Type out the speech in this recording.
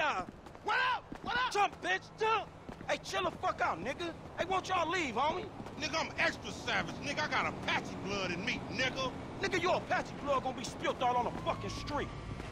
ya! What up? What up? Jump, bitch, jump! Hey, chill the fuck out, nigga. Hey, won't y'all leave, homie? Nigga, I'm extra savage. Nigga, I got Apache blood in me, nigga. Nigga, your Apache blood gonna be spilled all on the fucking street.